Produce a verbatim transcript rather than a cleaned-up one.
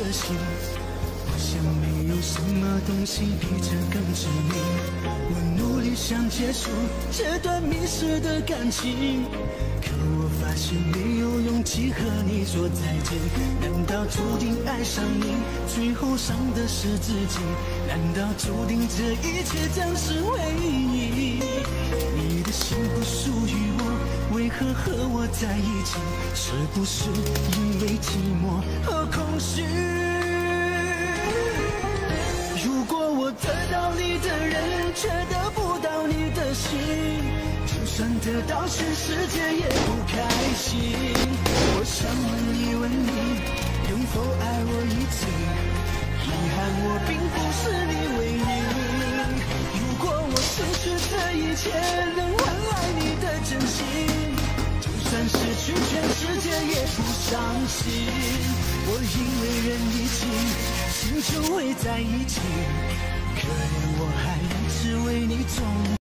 的心。我想没有什么东西比这更致命。我努力想结束这段迷失的感情，可我发现没有勇气和你说再见。难道注定爱上你，最后伤的是自己？难道注定这一切将是回忆？你的心不属于我，为何和我在一起？是不是因为寂寞和空虚？如果我得到你的人，却得不到你的心，就算得到全世界也不开心。我想问一问你，能否爱我一次？遗憾我并不是你唯一。如果我失去这一切，能换来你的真心，就算失去全世界也不伤心。我因为人一起，心就会在一起，可怜我还一直为你忠。